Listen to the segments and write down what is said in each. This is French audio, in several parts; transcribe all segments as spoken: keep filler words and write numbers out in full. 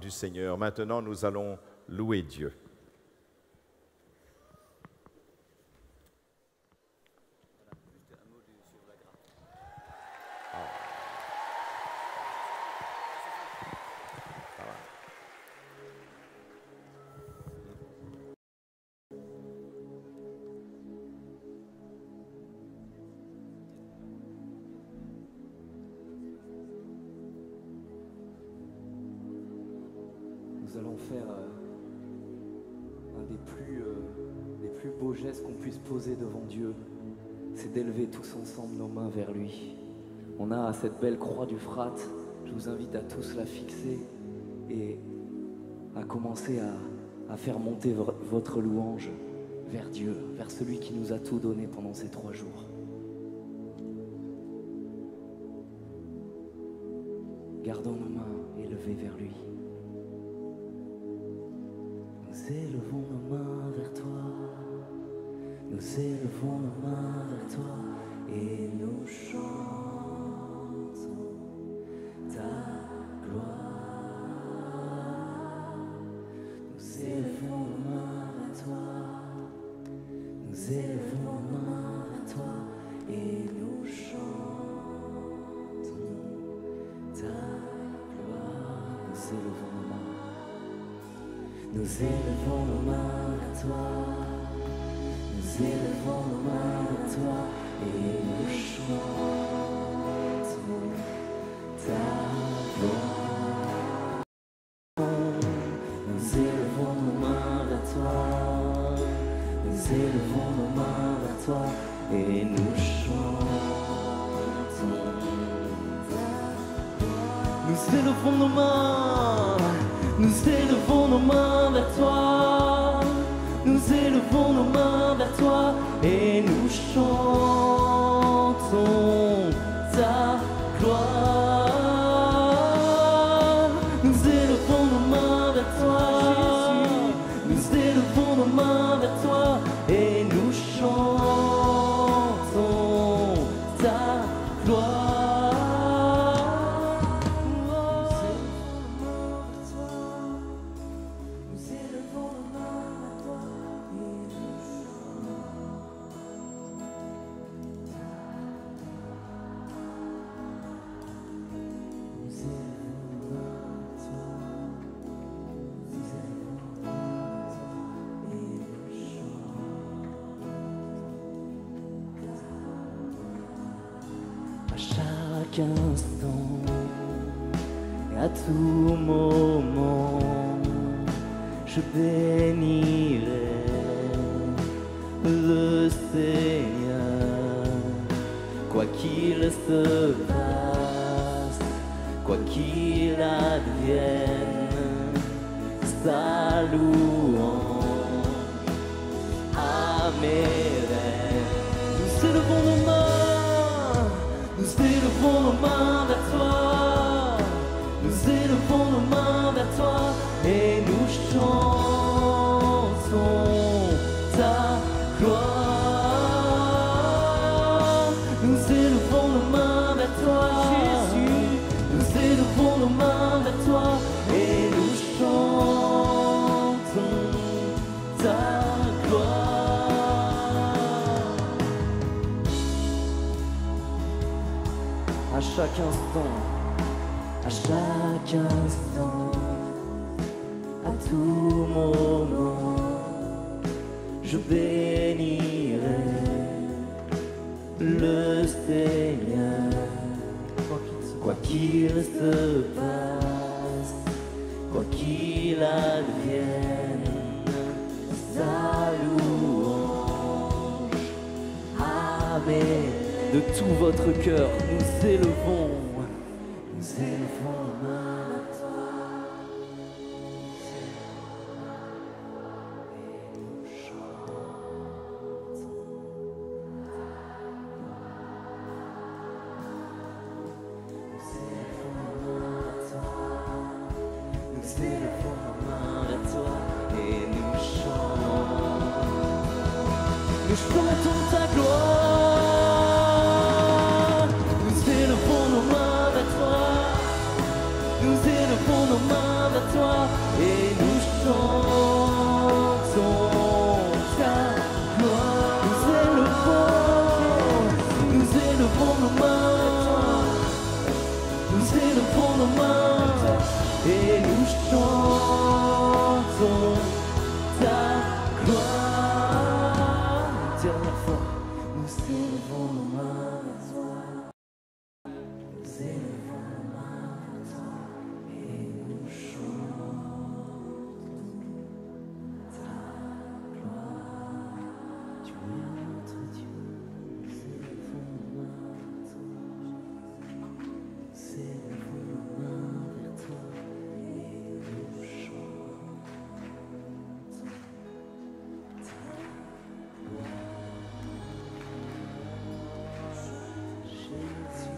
du Seigneur. Maintenant, nous allons louer Dieu. Nous allons faire euh, un des plus, euh, des plus beaux gestes qu'on puisse poser devant Dieu. C'est d'élever tous ensemble nos mains vers lui. On a cette belle croix du Frate. Je vous invite à tous la fixer et à commencer à, à faire monter v- votre louange vers Dieu, vers celui qui nous a tout donné pendant ces trois jours. Gardons nos mains élevées vers lui. Nous élevons nos mains vers toi, nous élevons nos mains vers toi et nous chantons ta gloire. Nous élevons nos mains vers toi, nous élevons nos mains vers toi et nous chantons ta gloire. Nous élevons nos mains. Nous élevons nos mains à toi, nous élevons nos mains à toi et nous chantons ta gloire. Nous élevons nos mains à toi, nous élevons nos mains à toi et nous chantons ta gloire. Nous élevons nos mains. Nous élevons nos mains vers toi, nous élevons nos mains vers toi et nous chantons ta gloire. Nous élevons nos mains vers toi, nous élevons nos mains vers toi et nous chantons ta gloire. Chaque instant et à tout moment, je bénirai le Seigneur, quoi qu'il se passe, quoi qu'il advienne, sa louange à mes rêves. Nous élevons nos mains. Nous élevons nos mains vers toi, nous élevons nos mains vers toi et nous chantons ta gloire. Nous élevons nos mains vers toi, Jésus, nous élevons nos mains vers toi et nous chantons ta gloire. À chaque instant, à chaque instant, à tout moment, je bénirai le Seigneur, quoi qu'il se passe, quoi qu'il advienne, sa louange. Amen. De tout votre cœur, nous élevons, nous élevons nos mains à toi. Et nous chantons. Nous élevons nos mains à toi. Nous élevons nos mains à toi et nous chantons. Nous chantons ta gloire. Nous élevons nos mains vers toi. chantons ta gloire. Dernière fois, nous élevons nos mains vers toi. Nous élevons nos mains vers toi et nous chantons ta gloire. Tu es notre Dieu. Nous élevons nos mains vers toi. Nous élevons nos mains vers toi et nous chantons ta gloire. Jésus.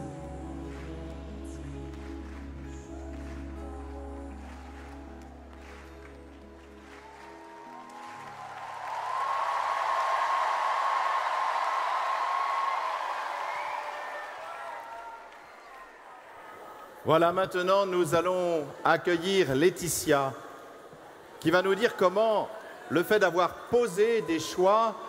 Voilà, maintenant nous allons accueillir Laetitia qui va nous dire comment le fait d'avoir posé des choix